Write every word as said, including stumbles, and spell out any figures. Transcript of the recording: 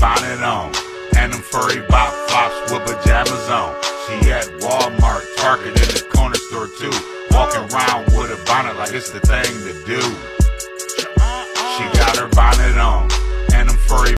bonnet on, and them furry bop flops with pajamas on. She at Walmart, Target, in the corner store too, walking around with a bonnet like it's the thing to do.